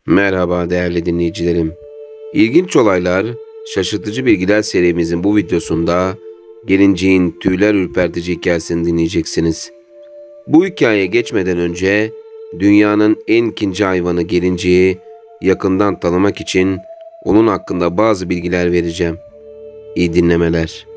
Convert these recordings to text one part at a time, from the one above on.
Merhaba değerli dinleyicilerim. İlginç olaylar, şaşırtıcı bilgiler serimizin bu videosunda gelinciğin tüyler ürpertici hikayesini dinleyeceksiniz. Bu hikayeye geçmeden önce dünyanın en ikinci hayvanı gelinciği yakından tanımak için onun hakkında bazı bilgiler vereceğim. İyi dinlemeler.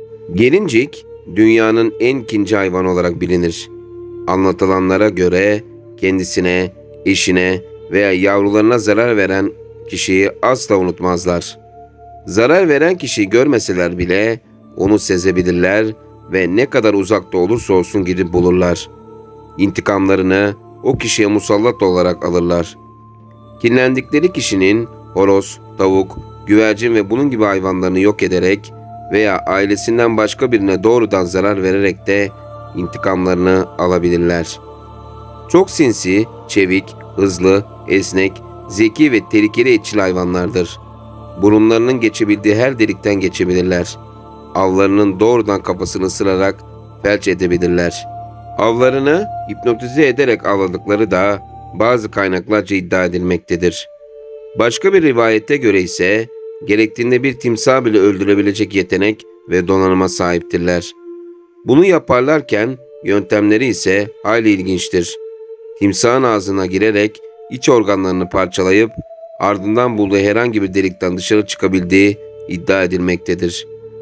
Gelincik dünyanın en ikinci hayvanı olarak bilinir. Anlatılanlara göre kendisine, eşine veya yavrularına zarar veren kişiyi asla unutmazlar. Zarar veren kişiyi görmeseler bile onu sezebilirler ve ne kadar uzakta olursa olsun gidip bulurlar. İntikamlarını o kişiye musallat olarak alırlar. Kinlendikleri kişinin horoz, tavuk, güvercin ve bunun gibi hayvanlarını yok ederek veya ailesinden başka birine doğrudan zarar vererek de intikamlarını alabilirler. Çok sinsi, çevik, hızlı, esnek, zeki ve tehlikeli etçil hayvanlardır. Burunlarının geçebildiği her delikten geçebilirler. Avlarının doğrudan kafasını ısırarak felç edebilirler. Avlarını hipnotize ederek avladıkları da bazı kaynaklarca iddia edilmektedir. Başka bir rivayete göre ise gerektiğinde bir timsah bile öldürebilecek yetenek ve donanıma sahiptirler. Bunu yaparlarken yöntemleri ise hayli ilginçtir. Timsahın ağzına girerek iç organlarını parçalayıp ardından bulduğu herhangi bir delikten dışarı çıkabildiği iddia edilmektedir.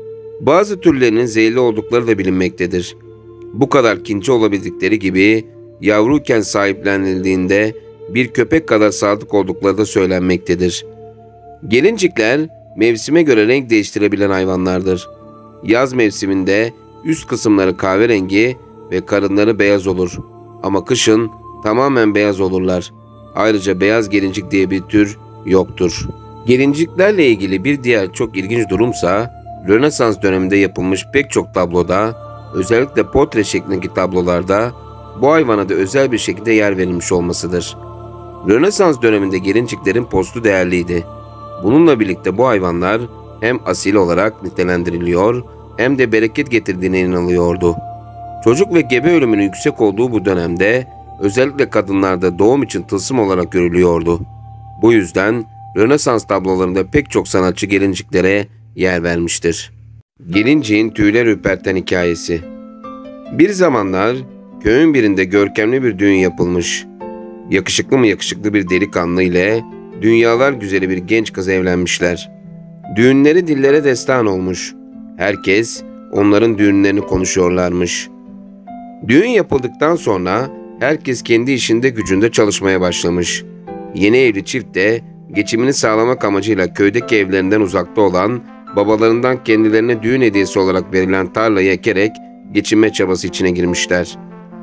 Bazı türlerinin zehirli oldukları da bilinmektedir. Bu kadar kinci olabildikleri gibi yavruyken sahiplenildiğinde bir köpek kadar sadık oldukları da söylenmektedir. Gelincikler mevsime göre renk değiştirebilen hayvanlardır. Yaz mevsiminde üst kısımları kahverengi ve karınları beyaz olur. Ama kışın tamamen beyaz olurlar. Ayrıca beyaz gelincik diye bir tür yoktur. Gelinciklerle ilgili bir diğer çok ilginç durumsa Rönesans döneminde yapılmış pek çok tabloda, özellikle portre şeklindeki tablolarda bu hayvana da özel bir şekilde yer verilmiş olmasıdır. Rönesans döneminde gelinciklerin postu değerliydi. Bununla birlikte bu hayvanlar hem asil olarak nitelendiriliyor hem de bereket getirdiğine inanılıyordu. Çocuk ve gebe ölümünün yüksek olduğu bu dönemde özellikle kadınlarda doğum için tılsım olarak görülüyordu. Bu yüzden Rönesans tablolarında pek çok sanatçı gelinciklere yer vermiştir. Gelinciğin tüyler ürperten hikayesi. Bir zamanlar köyün birinde görkemli bir düğün yapılmış. Yakışıklı mı yakışıklı bir delikanlı ile dünyalar güzeli bir genç kız evlenmişler. Düğünleri dillere destan olmuş. Herkes onların düğünlerini konuşuyorlarmış. Düğün yapıldıktan sonra herkes kendi işinde gücünde çalışmaya başlamış. Yeni evli çift de geçimini sağlamak amacıyla köydeki evlerinden uzakta olan, babalarından kendilerine düğün hediyesi olarak verilen tarlayı ekerek geçinme çabası içine girmişler.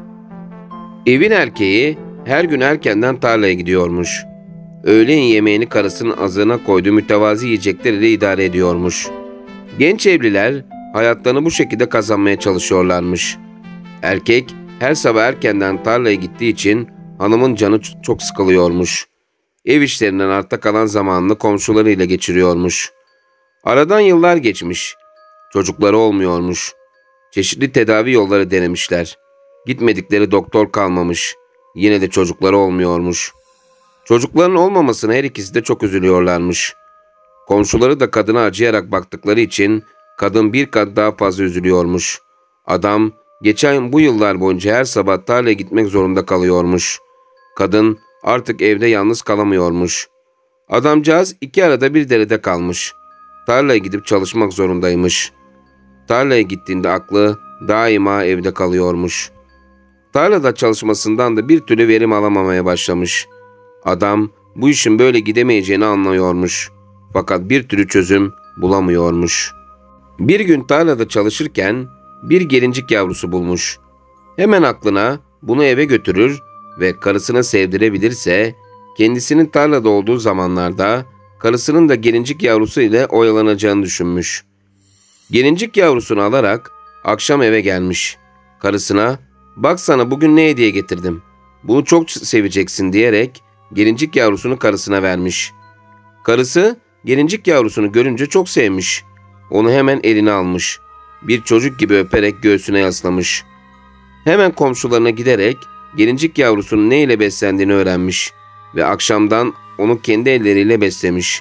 Evin erkeği her gün erkenden tarlaya gidiyormuş. Öğlen yemeğini karısının azığına koyduğu mütevazi yiyecekler ile idare ediyormuş. Genç evliler hayatlarını bu şekilde kazanmaya çalışıyorlarmış. Erkek her sabah erkenden tarlaya gittiği için hanımın canı çok sıkılıyormuş. Ev işlerinden arta kalan zamanını komşularıyla geçiriyormuş. Aradan yıllar geçmiş. Çocukları olmuyormuş. Çeşitli tedavi yolları denemişler. Gitmedikleri doktor kalmamış. Yine de çocukları olmuyormuş. Çocukların olmamasına her ikisi de çok üzülüyorlarmış. Komşuları da kadına acıyarak baktıkları için kadın bir kat daha fazla üzülüyormuş. Adam geçen bu yıllar boyunca her sabah tarlaya gitmek zorunda kalıyormuş. Kadın artık evde yalnız kalamıyormuş. Adamcağız iki arada bir derede kalmış. Tarlaya gidip çalışmak zorundaymış. Tarlaya gittiğinde aklı daima evde kalıyormuş. Tarlada çalışmasından da bir türlü verim alamamaya başlamış. Adam bu işin böyle gidemeyeceğini anlıyormuş. Fakat bir türlü çözüm bulamıyormuş. Bir gün tarlada çalışırken bir gelincik yavrusu bulmuş. Hemen aklına bunu eve götürür ve karısına sevdirebilirse kendisinin tarlada olduğu zamanlarda karısının da gelincik yavrusu ile oyalanacağını düşünmüş. Gelincik yavrusunu alarak akşam eve gelmiş. Karısına "Bak sana bugün ne hediye getirdim. Bunu çok seveceksin" diyerek gelincik yavrusunu karısına vermiş. Karısı gelincik yavrusunu görünce çok sevmiş. Onu hemen eline almış. Bir çocuk gibi öperek göğsüne yaslamış. Hemen komşularına giderek gelincik yavrusunun ne ile beslendiğini öğrenmiş. ve akşamdan onu kendi elleriyle beslemiş.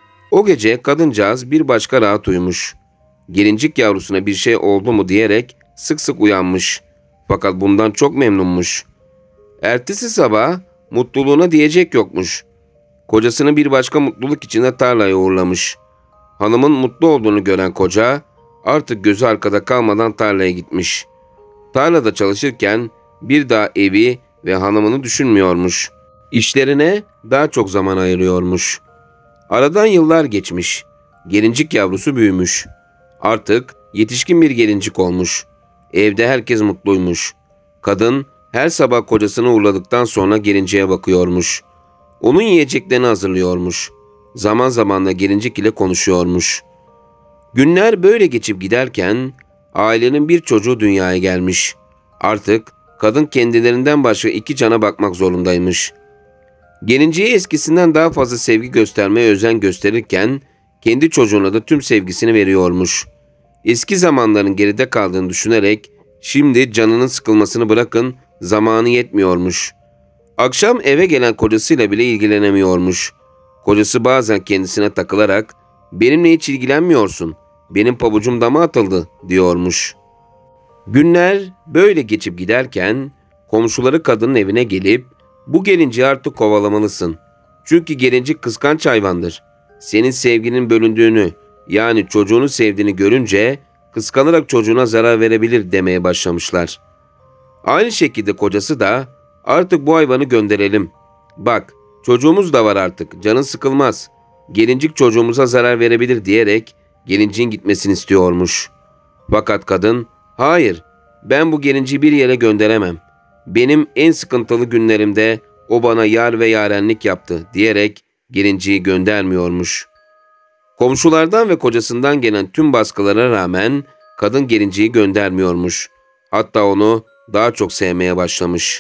O gece kadıncağız bir başka rahat uyumuş. Gelincik yavrusuna bir şey oldu mu diyerek sık sık uyanmış. Fakat bundan çok memnunmuş. Ertesi sabah mutluluğuna diyecek yokmuş. Kocasını bir başka mutluluk içinde tarlaya uğurlamış. Hanımın mutlu olduğunu gören koca artık gözü arkada kalmadan tarlaya gitmiş. Tarlada çalışırken bir daha evi ve hanımını düşünmüyormuş. İşlerine daha çok zaman ayırıyormuş. Aradan yıllar geçmiş. Gelincik yavrusu büyümüş. Artık yetişkin bir gelincik olmuş. Evde herkes mutluymuş. Kadın her sabah kocasını uğurladıktan sonra gelinciğe bakıyormuş. Onun yiyeceklerini hazırlıyormuş. Zaman zaman da gelincik ile konuşuyormuş. Günler böyle geçip giderken ailenin bir çocuğu dünyaya gelmiş. Artık kadın kendilerinden başka 2 cana bakmak zorundaymış. Gelinciğe eskisinden daha fazla sevgi göstermeye özen gösterirken kendi çocuğuna da tüm sevgisini veriyormuş. Eski zamanların geride kaldığını düşünerek şimdi canının sıkılmasını bırakın zamanı yetmiyormuş. Akşam eve gelen kocasıyla bile ilgilenemiyormuş. Kocası bazen kendisine takılarak benimle hiç ilgilenmiyorsun, benim pabucum dama atıldı diyormuş. Günler böyle geçip giderken komşuları kadının evine gelip bu gelinciği artık kovalamalısın. Çünkü gelincik kıskanç hayvandır. Senin sevginin bölündüğünü yani çocuğunu sevdiğini görünce kıskanarak çocuğuna zarar verebilir demeye başlamışlar. Aynı şekilde kocası da artık bu hayvanı gönderelim. Bak çocuğumuz da var artık canın sıkılmaz. Gelincik çocuğumuza zarar verebilir diyerek gelinciğin gitmesini istiyormuş. Fakat kadın hayır ben bu gelinciği bir yere gönderemem. Benim en sıkıntılı günlerimde o bana yar ve yarenlik yaptı diyerek gelinciği göndermiyormuş. Komşulardan ve kocasından gelen tüm baskılara rağmen kadın gelinciği göndermiyormuş. Hatta onu daha çok sevmeye başlamış.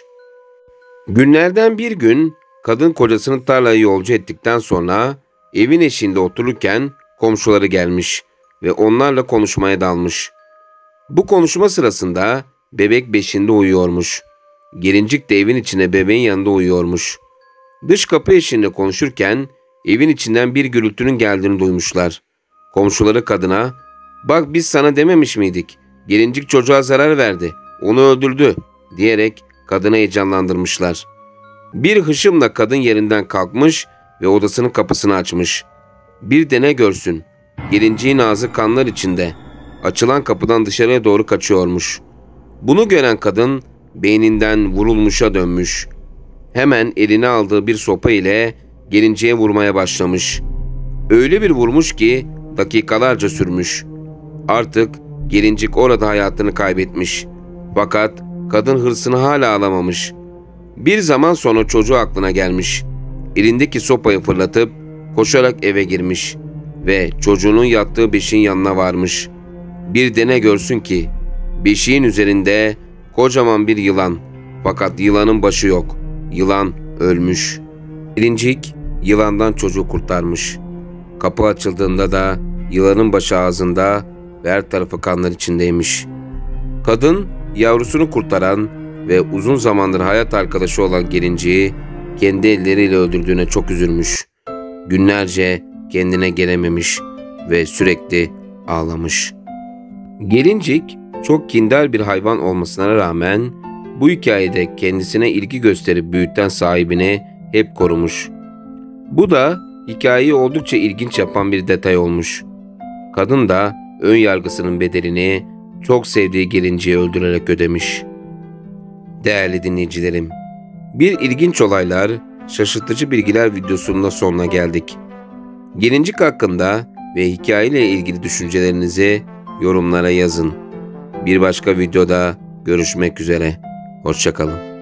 Günlerden bir gün kadın kocasını tarlaya yolcu ettikten sonra evin eşiğinde otururken komşuları gelmiş ve onlarla konuşmaya dalmış. Bu konuşma sırasında bebek beşiğinde uyuyormuş. Gelincik de evin içinde bebeğin yanında uyuyormuş. Dış kapı eşiğinde konuşurken evin içinden bir gürültünün geldiğini duymuşlar. Komşuları kadına "Bak biz sana dememiş miydik? Gelincik çocuğa zarar verdi, onu öldürdü" diyerek kadını heyecanlandırmışlar. Bir hışımla kadın yerinden kalkmış ve odasının kapısını açmış. Bir de ne görsün, gelinciğin ağzı kanlar içinde. Açılan kapıdan dışarıya doğru kaçıyormuş. Bunu gören kadın beyninden vurulmuşa dönmüş. Hemen eline aldığı bir sopa ile gelinciğe vurmaya başlamış. Öyle bir vurmuş ki dakikalarca sürmüş. Artık gelincik orada hayatını kaybetmiş. Fakat kadın hırsını hala alamamış. Bir zaman sonra çocuğu aklına gelmiş. Elindeki sopayı fırlatıp koşarak eve girmiş ve çocuğunun yattığı beşiğin yanına varmış. Bir de ne görsün ki beşiğin üzerinde kocaman bir yılan, fakat yılanın başı yok. Yılan ölmüş. Gelincik yılandan çocuğu kurtarmış. Kapı açıldığında da yılanın başı ağzında ve her tarafı kanlar içindeymiş. Kadın yavrusunu kurtaran ve uzun zamandır hayat arkadaşı olan gelinciği kendi elleriyle öldürdüğüne çok üzülmüş. Günlerce kendine gelememiş ve sürekli ağlamış. Gelincik çok kindar bir hayvan olmasına rağmen bu hikayede kendisine ilgi gösterip büyüten sahibini hep korumuş. Bu da hikayeyi oldukça ilginç yapan bir detay olmuş. Kadın da ön yargısının bedelini çok sevdiği gelinciği öldürerek ödemiş. Değerli dinleyicilerim, bir ilginç olaylar, şaşırtıcı bilgiler videosunun da sonuna geldik. Gelincik hakkında ve hikayeyle ilgili düşüncelerinizi yorumlara yazın. Bir başka videoda görüşmek üzere. Hoşça kalın.